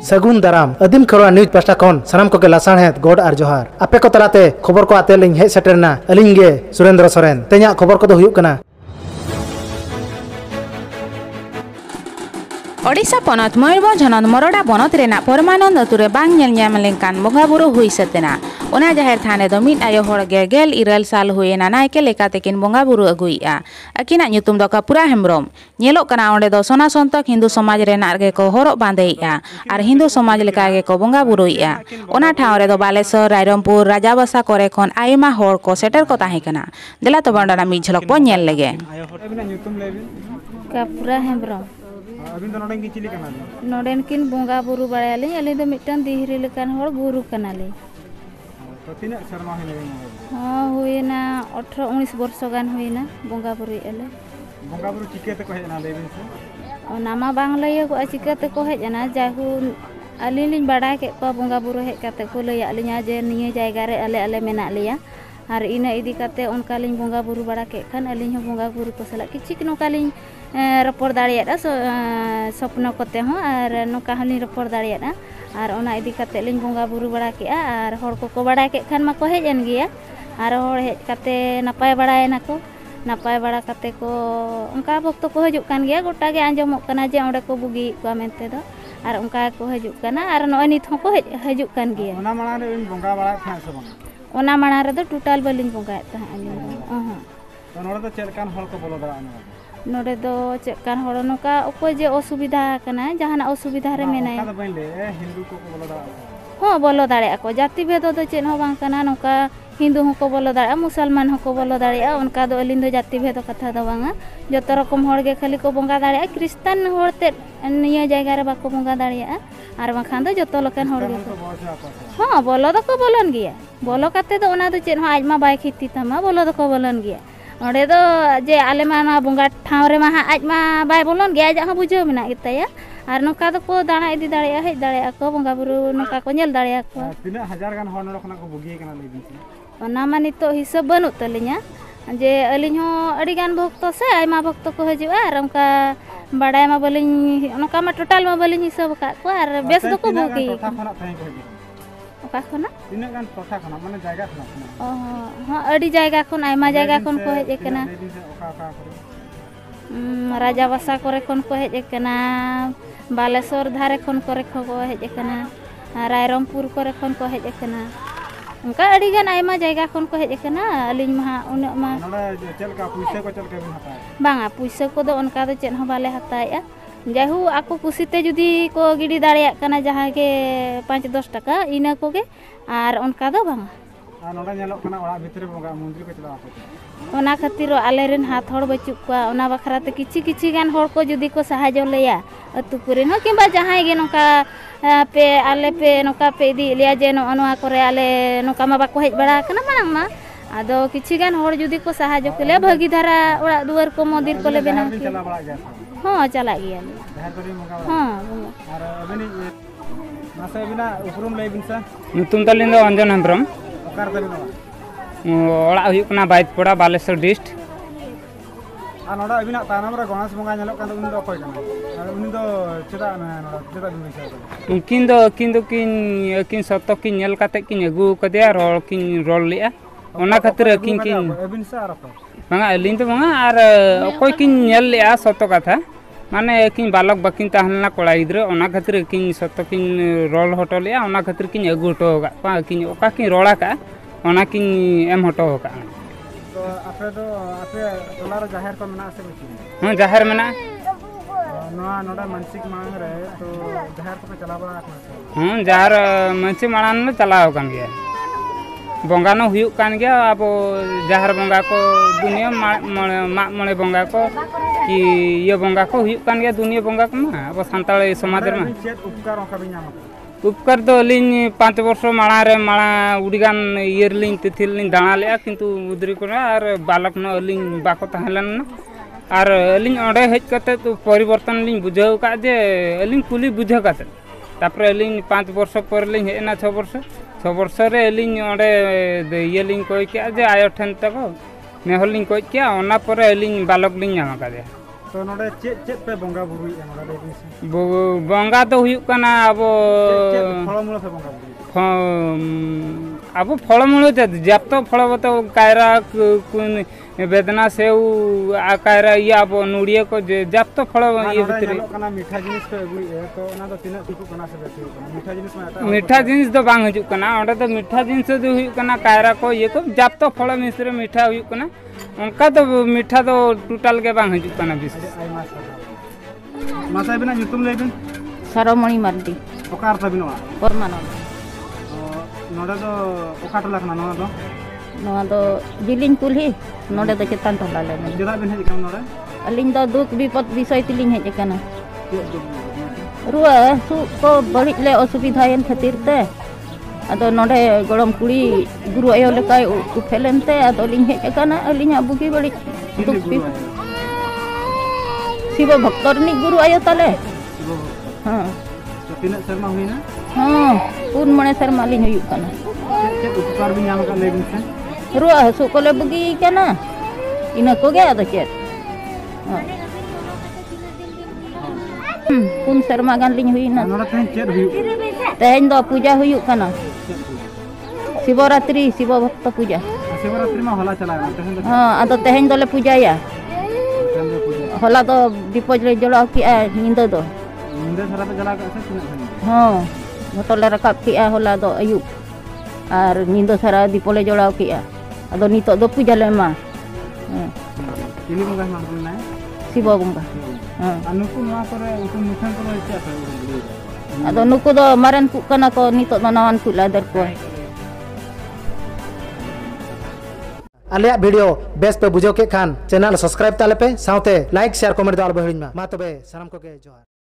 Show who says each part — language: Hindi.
Speaker 1: सगुन दाराम आदिम खबरा न्यूज पास्टा खन सानाम को लासाणहेद गोड आर जोहार आपे को तलाते खबर को आते लिंग हेज सेटरना अलिंग गे सुरेंद्र सोरेन तेजा खबर को हुयुग कना
Speaker 2: ओडिशा पनत मयूरभंज हनत मरोडा बनत रेना परमानंद अतुरे बांग नेल ᱧᱟᱢ लेनकान बंगाबुरु हुई सतेना ओना जाहेर थाने द मिद आयो हर गेल इरल साल हुएना नायके लेकाते किन बंगाबुरु अगुइया अकिना ᱧᱩᱛᱩᱢ द कपुरा हेम्ब्रम नेलोक कना ओंडे द सोना संतक हिंदू समाज रेना गे को हरक बांधेइया आर हिंदू समाज लेका गे को बंगाबुरुइया ओना ठाव रे द बालेश्वर रायरमपुर राजाबासा करे खन आयमा हर को सेटर को ताहे कना देला तो बंडना मी झलक बो नेल लेगे
Speaker 3: कपुरा हेम्ब्रम
Speaker 4: अबिन तो नोडेन की चिली कना
Speaker 3: नोडेन किन बोंगा बुरु बड़ायाली अली दो मिटन दिहरी लेकान हर गुरु कनाले
Speaker 4: तो तीन शर्मा है
Speaker 3: हां हुएना 18 19 वर्ष गान हुएना बोंगा बुरु एले
Speaker 4: बोंगा बुरु चिकेते को हेना लेबिन से
Speaker 3: नामा बांग लय को चिकेते को हेजना जाहु अली लिन बड़ा के को बोंगा बुरु हे काते को लय अलिया जे निये जायगा रे अले अले मेना लिया और इना इदी काते उनका लिन बोंगा बुरु बड़ा के खान अली हो बोंगा बुरु को सला किचिक नोका लिन रपड़ दाड़िया स्वप्न कोते हो और नोका हली रपड़ दाड़िया और ओना इदी काते लिन बोंगा बुरु बड़ा के और हर को बड़ा के खान मा को हेजन गिया और हर हेज काते नपाय बड़ायना को नपाय बड़ा काते को उनका भक्त को हजू कान गिया गोटा गे आंजमोक कना जे ओंडे को बुगी को मेनते दो और उनका को हजू कना और नय नित हो को हजू कान गिया
Speaker 4: ओना माना रे बोंगा बड़ा था से बंग
Speaker 3: ओना माना रे दो टोटल बलिन बोंगा ता
Speaker 4: तो नोडे तो चेलकान हल को बोलो दा
Speaker 3: नोडे दो चेकान हड़ नोका ओको जे असुविधा कना जहाना असुविधा रे मेनाय
Speaker 4: ओका बइन ले हिंदू को बोलो दा
Speaker 3: हां बोलो दाड़े को जाति भेद दो चेन हो बांग कना नोका हिंदू हो को बोलो दाड़े मुसलमान हो को बोलो दाड़े उनका दो अलिन दो जाति भेद कथा दो बांगा जतो रकम हड़ गे खाली को बोंगा दाड़े क्रिश्चियन हड़ते निया जायगा रे बाको बोंगा दाड़े आर बाखान दो जतो लकन हड़ गे हां बोलो दो को बोलन गिया बोलो काते दो ओना दो चेन हो आजमा बाय खिती तमा बोलो दो को बोलन गिया ओडे दो जे आले मा बोंगा ठाव रे मा आजमा बाय बोलन गिया जा बुझो मेना गिताया और नोका दो को दाना इदी दाड़े हेज दाड़े को बोंगा बुरु नोका को नेल दाड़े को
Speaker 4: तीना हजार गान हड़ नोखना को बुगी कना लेबिन
Speaker 3: ओना मा नितो हिसाब बनु तलिया जे अलिन हो अडी गान भक्त से आयमा भक्त को हजुआ और उनका बड़ाय मा बलिन नोका मा टोटल मा बलिन हिसाब का को और बेस दो को बुगी ओका खना
Speaker 4: तीना गान टोठा खना माने जायगा खना
Speaker 3: हां अडी जायगा खन आयमा जायगा खन को हेज एकना राजाबासा करे खन को हेज एकना बालेश्वर धारे खन करे को हेज एकना रायरमपुर करे खन को हेज एकना उनका अड़ी गान आयमा जायगा खन को हेज एकना अलिन मा उन मा
Speaker 4: नोडे चलका पुइसे को चलका बिन हताय
Speaker 3: बांगा पुइसे को दो उनका दो चेन हो बाले हताया जाहु आको कुसीते जुदी को गिडी दाड़िया कना जहां के 5-10 टका इना को गे और उनका दो बांगा
Speaker 4: आ नोडा नेलोक कना ओड़ा भितरे बोंगा मंदिर को चला आते
Speaker 3: ओना खातिर आले रेन हाथ हड़ बचु को ओना बखराते किछि गान हड़ को जुदी को सहायजो लेया अतु पुरेन हो किबा जहां गे नोका पे आले पे नोका पे इदी लिया जे नोआ करे आले नोका मा बाको हेज बड़ा कना मांग मा आदो किछि गान हड़ जुदी को सहायजो के ले भगी धारा ओड़ा दुआर को मंदिर को ले बेना
Speaker 4: चला बड़ा गया
Speaker 3: हां चला गया
Speaker 4: धार करी मंगा
Speaker 3: हां
Speaker 4: और अबेनी नासे बिना उपरुम लेबिन सा
Speaker 5: ᱧᱩᱛᱩᱢ ᱛᱟᱞᱤᱧ ᱫᱚ अंजन हेम्ब्रम
Speaker 4: ओकार तबिन
Speaker 5: ओड़ा हुयुग कना बाइतपड़ा बालेश्वर डिस्ट
Speaker 4: आ नोडा अबिना तानाम रे गणेश बंगा नेलोक कन उन दो कोय कना उन दो चेदा नोडा चेदा दुनि से
Speaker 5: उनकिन दो किन सत्तो किन नेल काते किन अगु कदिया रोल किन रोल लिया ओना खातिर किन
Speaker 4: अबिन से आरो
Speaker 5: बांगा अलिन तो बांगा और ओकोय किन नेल लिया सत्तो कथा माने किन बालक बकिन ताहलना कोड़ा गिद्रे ओना खातिर किन सत्तो किन रोल हटो लिया ओना खातिर किन अगु हटो का किन ओका किन रोड़ा का ओना किन एम हटो का
Speaker 4: तो आपे टोला रे जाहिर को मेना से बची
Speaker 5: हां जाहिर मेना
Speaker 4: नोडा मानसिक मांग रे तो जाहिर को चला बड़ा
Speaker 5: हां जाहिर मानसिक मांग न चलाव कान गया बोंगा न हुयुग कान गया अब जाहिर बोंगा को दुनिया मा मणे बोंगा को कि ये बोंगा को हुयुग कान गया दुनिया बोंगा को मा अब संताल समाज रे मा
Speaker 4: उपकार ओका बिन नाम
Speaker 5: उपकार तो लिन 5 वर्ष माणा रे माणा उडीगान इयर लिन तिथिल लिन दाणा लेया किंतु उदरी को और बालक न लिन बाको तहलन और लिन ओडे हेज कते तो परिवर्तन लिन बुझाव का जे लिन कुली बुझा काते तापर लिन 5 वर्ष पर लिन हेना 6 वर्ष रे लिन ओडे ये लिन कोइ के जे आयो ठन तक नेहल लिन कोइ के ओना पर लिन बालक लिन नाम का दे
Speaker 4: तो नोडे चेत पे बोंगा बुरुई नोडे लेबिन से
Speaker 5: बोंगा तो हुयुक कना अब
Speaker 4: चेत फलमूल पे बोंगा बुरुई
Speaker 5: अब फलमूल जब तो फल तो कायरा बेदना सेव आ कायरा ये अब नुड़िया को जब तो फल ये भीतर
Speaker 4: मीठा जिनिस पे अगुई तो ना तो तीना ठिकु कना से बेसी मीठा जिनिस में
Speaker 5: मीठा जिनिस तो बांग हजु कना ओंडे तो मीठा जिनिस जो हुयुक कना कायरा को ये को जब तो फल मिश्र मीठा हुयुक कना उनका तो मीठा तो टोटल के बांग हजु कना बिस
Speaker 4: मासा बिना युतुम लेबिन
Speaker 3: सरमणि मार्डी
Speaker 4: ओकार तबिनवा
Speaker 3: परमानंद
Speaker 4: नोडे तो ओका टला कना नोडे
Speaker 3: नोआ दो जिलिंग कुल्ही नोडे दो चेतान टोला ले
Speaker 4: जेदा बिन हेज कना नोडे
Speaker 3: अलिंग दो दुख विपद विषय तिलिंग हेज कना रुआ सु को बड़ी ले असुविधायन खातिर ते अदो नोडे गरम कुड़ी गुरु आयो लेकाय उफेलेन ते अदो लिंग हेज कना अलिंग बुगी बड़ी दुख शिव भक्तरनी गुरु आयो तले हां
Speaker 4: तो तीना शर्मा हुईना
Speaker 3: हां पुन मणे शर्मा लिंग हुयुक कना
Speaker 4: चेत उपकार भी नाम का लेबिन से
Speaker 3: रुआ हसु को ले बुगी कना इना को गया तो चेत पुन शर्मा गान लिंग हुईना
Speaker 4: नोडे तेन चेत हुयुक
Speaker 3: तेन दो पूजा हुयुक कना शिवरात्रि शिव भक्त पूजा
Speaker 4: शिवरात्रि में होला चला तेन दो
Speaker 3: हां अदो तेन दोले पूजाया
Speaker 4: तेन दो पूजा
Speaker 3: होला तो दीपज ले जलाव किया निंदा दो
Speaker 4: निंदे सारा पे जला के से तीना
Speaker 3: हां होटल रकाब किया होला दो अयुब और निंदा सारा दीपोले जलाव किया अदो नितो दो पूजा ले मा
Speaker 4: इनी बंगा मान ना
Speaker 3: शिव बंगा हां
Speaker 4: अनुकु नवा करे उनको मुठन को इच्छा है
Speaker 3: अदो नुकु दो मारन कु कना को नितो नवान कु लादर को
Speaker 1: आलिया वीडियो बेस पे बुझो के खान चैनल सब्सक्राइब ताले पे साउते लाइक शेयर कमेंट दाल बहिन मा तबे सनम को के जोहार।